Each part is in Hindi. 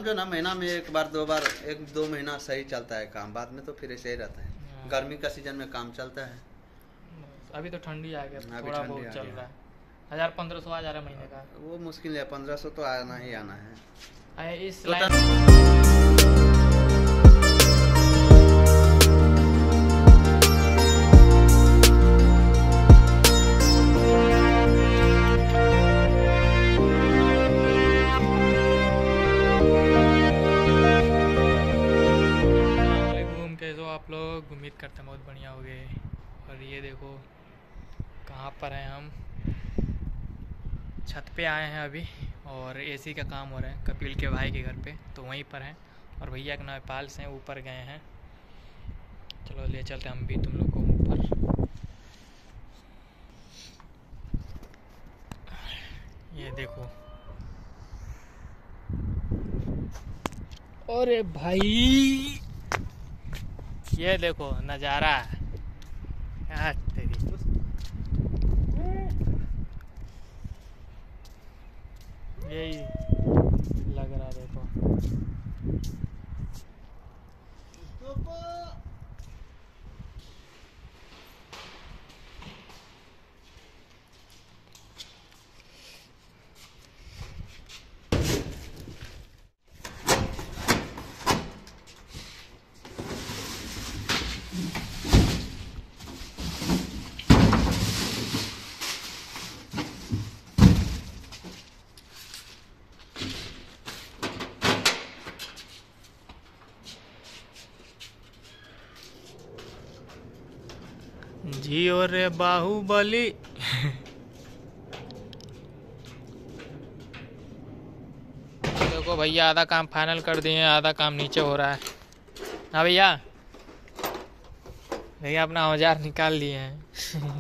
जो ना महीना में एक बार दो बार, एक दो महीना सही चलता है काम, बाद में तो फिर ऐसे ही रहता है। गर्मी का सीजन में काम चलता है। अभी तो ठंडी आ गया, थोड़ा बहुत चल रहा है। 1500 आ जा रहा है महीने का। वो मुश्किल है, 1500 तो आना ही आना है। इस आप लोग उम्मीद करते हैं बहुत बढ़िया हो गए। और ये देखो कहाँ पर हैं हम, छत पे आए हैं अभी और एसी का काम हो रहा है कपिल के भाई के घर पे, तो वहीं पर हैं। और भैया के नेपाल से ऊपर गए हैं। चलो ले चलते हम भी तुम लोग को ऊपर। ये देखो, अरे भाई ये देखो नज़ारा यार तेरी। यही लग रहा देखो। जियो रे बाहुबली। देखो भैया आधा काम फाइनल कर दिए हैं, आधा काम नीचे हो रहा है। हाँ भैया, भैया अपना औजार निकाल लिए हैं।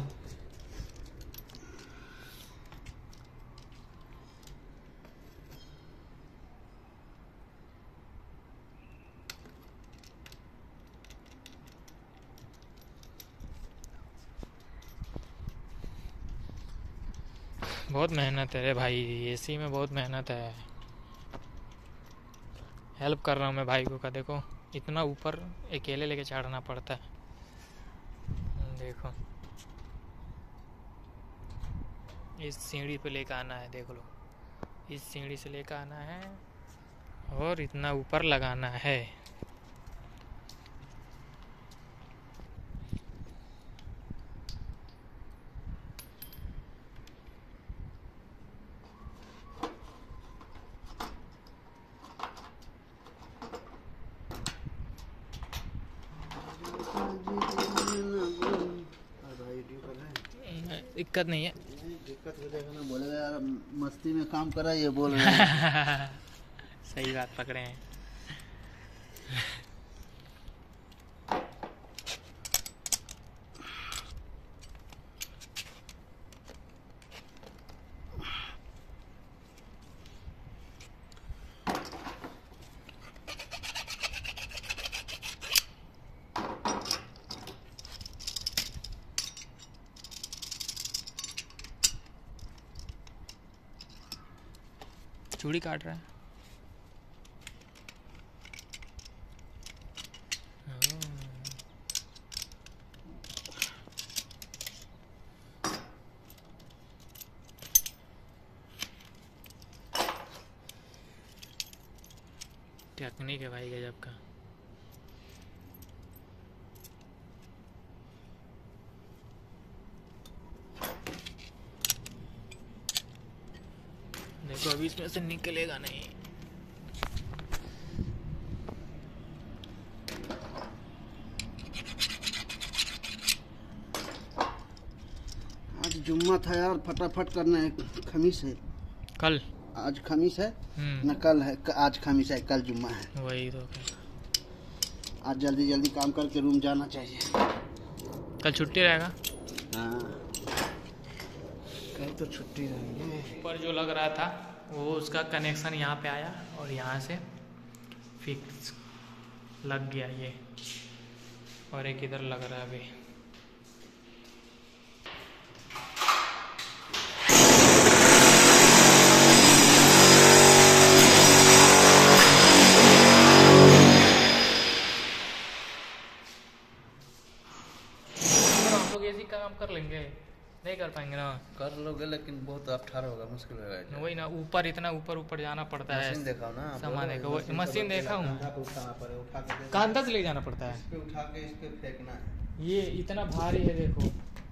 बहुत मेहनत है रे भाई, एसी में बहुत मेहनत है। हेल्प कर रहा हूँ मैं भाई को का। देखो इतना ऊपर अकेले लेके चढ़ना पड़ता है। देखो इस सीढ़ी पे लेकर आना है, देख लो इस सीढ़ी से लेकर आना है और इतना ऊपर लगाना है। दिक्कत नहीं है, दिक्कत हो जाएगा ना, बोलेगा यार मस्ती में काम करा ये बोल रहे हैं। सही बात पकड़े हैं। चूड़ी काट रहा है। टेक्निक है भाई गजब का। देखो अभी इसमें से निकलेगा नहीं। आज जुम्मा था यार, फटाफट करना है। खमीस है कल, आज खमीस है न कल है, आज खमीस है कल जुम्मा है। वही तो, आज जल्दी जल्दी काम करके रूम जाना चाहिए। कल छुट्टी रहेगा। हाँ कल तो छुट्टी रहेगी। ऊपर जो लग रहा था वो उसका कनेक्शन यहाँ पे आया और यहाँ से फिक्स लग गया ये, और एक इधर लग रहा है अभी। कर लेंगे? नहीं कर पाएंगे ना? कर लोगे लेकिन बहुत अठारह होगा, मुश्किल होगा। वही ना, ऊपर इतना ऊपर जाना पड़ता है। मशीन देखा ना, सामान का वो मशीन देखा हूँ, कांधा कांधा से ले जाना पड़ता है। इस पे उठा के इस पे फेंकना है। ये इतना भारी है देखो,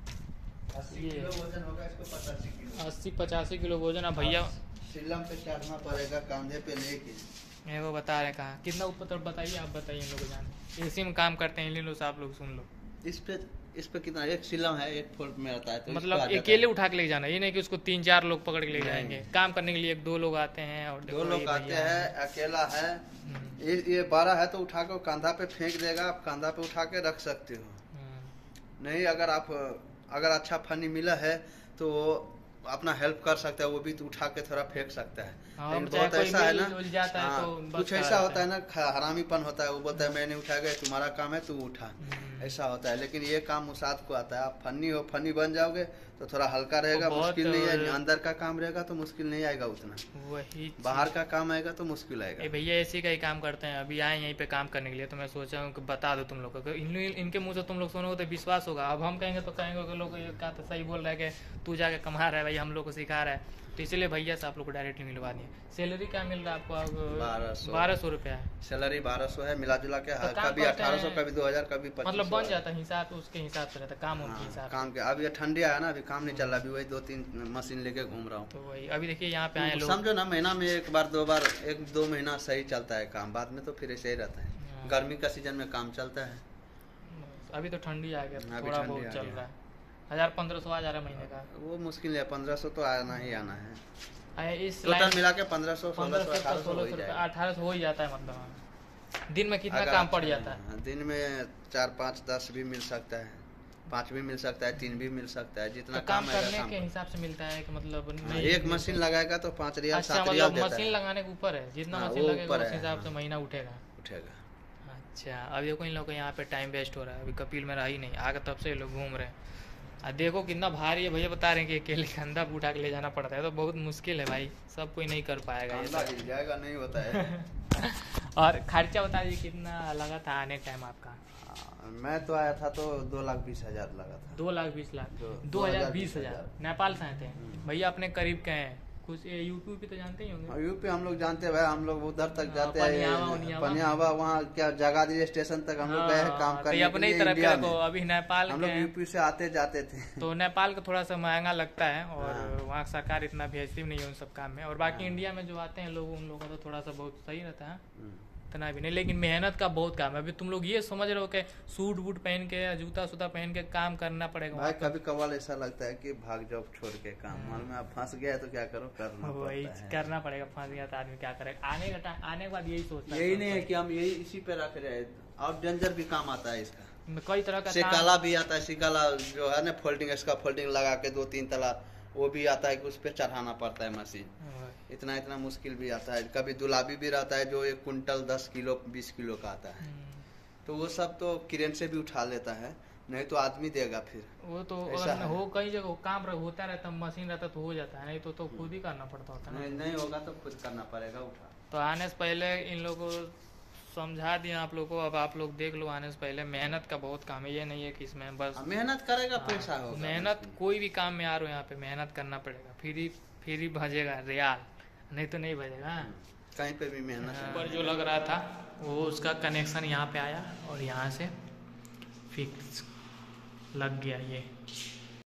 80 किलो वजन होगा इसको, 85 किलो, 80-85 किलो वजन है भैया। सिलम पे चढ़ना पड़ेगा, कांधे पे लेके। ये वो बता रहे कहाँ कितना ऊपर तक बताइए, आप बताइए इन लोगों को जाने। एसी में काम करते हैं इन लोग, आप लोग सुन लो। इस पे कितना, एक सिलम है, एक फोल्ड में रहता है, तो मतलब अकेले उठा के ले जाना, ये नहीं कि उसको 3-4 लोग पकड़ के ले जाएंगे। काम करने के लिए 1-2 लोग आते हैं, और 2 लोग आते हैं, अकेला है। ये 12 है तो उठा के कांधा पे फेंक देगा, आप कांधा पे उठा के रख सकते हो। नहीं अगर अच्छा फनी मिला है तो अपना हेल्प कर सकता है, वो भी तो उठा के थोड़ा फेंक सकता है। बहुत ऐसा है ना, कुछ ऐसा होता है ना, हरामीपन होता है, वो बोलता है मैं नहीं उठाएगा, तुम्हारा काम है तू उठा, ऐसा होता है। लेकिन ये काम मुसाद को आता है, आप फनी बन जाओगे तो थोड़ा हल्का रहेगा, मुश्किल नहीं है। अंदर का काम रहेगा तो मुश्किल नहीं आएगा उतना, वही बाहर का काम आएगा तो मुश्किल आएगा। भैया ऐसी का ही काम करते हैं, अभी आए यहीं पे काम करने के लिए, तो मैं सोचा हूँ कि बता दो तुम लोग को, इनके मुंह से तुम लोग सुनोगे तो विश्वास होगा। अब हम कहेंगे तो कहेंगे कि लोग क्या तो सही बोल रहा है कि तू जाके कमा रहा है भाई, हम लोग को सिखा रहा है। तो इसलिए भैया से आप लोग को डायरेक्टली मिलवा दिए। सैलरी क्या मिल रहा है आपको? 1200 रुपया है सैलरी। 1200 है मिला जुला के, तो कभी 1800, कभी 2000, कभी 2500, मतलब बन जाता है हिसाब, उसके हिसाब से रहता है काम, उनके हिसाब काम के। अभी ठंडी आया ना, अभी काम नहीं चल रहा, अभी वही 2-3 मशीन लेके घूम रहा हूँ। तो वही अभी देखिए यहाँ पे आए लोग, समझो ना, महीना में 1-2 बार 1-2 महीना सही चलता है काम, बाद में तो फिर ऐसे ही रहता है। गर्मी का सीजन में काम चलता है। अभी तो ठंडी आ गया, थोड़ा बहुत चल रहा है। 1500 आ जा रहा है महीने का, वो मुश्किल है। 1500 तो आना ही आना है, इस टोटल मिला के 1500, 1800 हो ही जाता है। मतलब दिन में कितना काम पड़ जाता है? दिन में 4, 5, 10 भी मिल सकता है, 5 भी मिल सकता है, 3 भी मिल सकता है, जितना तो काम करने के हिसाब से मिलता है कि मतलब एक मशीन लगाएगा तो 5 रियाल 7 रियाल देता है। मशीन लगाने के ऊपर है, जितना मशीन लगेगा उस हिसाब से महीना उठेगा। अच्छा, अब देखो इन लोगों को यहाँ पे टाइम वेस्ट हो रहा है। अभी कपिल में रहा ही नहीं, आगे तब से ये लोग घूम रहे हैं। देखो कितना भारी है भैया, बता रहे हैं कि अकेले कंधा उठा के ले जाना पड़ता है, तो बहुत मुश्किल है भाई, सब कोई नहीं कर पाएगा ये सब। जाएगा नहीं होता है। और खर्चा बता दीजिए कितना लगा था आने टाइम आपका? मैं तो आया था तो 2,20,000 लगा था। 2,20,000 20,000 नेपाल से आए थे भैया। अपने करीब के हैं कुछ, यूपी पे तो जानते ही होंगे। यूपी हम लोग जानते हैं भाई, हम लोग उधर तक जाते हैं, पनियावा, वहाँ क्या जगाधरी स्टेशन तक हम लोग गए हैं काम करने। अपने ही तरफ को अभी नेपाल हम लोग यूपी से आते जाते थे, तो नेपाल का थोड़ा सा महंगा लगता है, और वहाँ सरकार इतना भेजती नहीं है उन सब काम में। और बाकी इंडिया में जो आते हैं लोग, उन लोगों का तो थोड़ा सा बहुत सही रहता है, इतना भी नहीं। लेकिन मेहनत का बहुत काम है। अभी तुम लोग ये समझ रहे हो कि सूट वूट पहन के, जूता सूता पहन के काम करना पड़ेगा भाई। कभी कभार ऐसा लगता है कि भाग जाओ छोड़ के काम, मालूम है आप फंस गया तो क्या करो, करना पड़ेगा। फंस गया तो आदमी क्या करेगा, आने के बाद यही सोचता है। यही नहीं है कि हम यही इसी पे रख रहे हैं, और डेंजर भी काम आता है इसका, कई तरह का सिकाला भी आता है। सिकाला जो है ना, फोल्डिंग, इसका फोल्डिंग लगा के 2-3 तला, वो भी आता है कि उस पर चढ़ाना पड़ता है मशीन। इतना मुश्किल भी आता है। कभी दुलाबी भी रहता है जो 1 कुंटल 10 किलो 20 किलो का आता है, तो वो सब तो क्रेन से भी उठा लेता है, नहीं तो आदमी देगा फिर। वो तो हो कई जगह काम होता रहता, मशीन रहता तो हो जाता है, नहीं तो खुद ही करना पड़ता होता है। नहीं होगा तो खुद करना पड़ेगा उठा। तो आने से पहले इन लोगों को समझा दिया आप लोग को, अब आप लोग देख लो। आने से पहले मेहनत का बहुत काम है, ये नहीं है कि इसमें बस मेहनत करेगा पैसा होगा। मेहनत कोई भी काम में आ रहे हो, यहाँ पे मेहनत करना पड़ेगा, फिर ही भजेगा रियाल, नहीं तो नहीं भजेगा। कहीं पे भी मेहनत। पर जो लग रहा था वो उसका कनेक्शन यहाँ पे आया और यहाँ से फिक्स लग गया ये।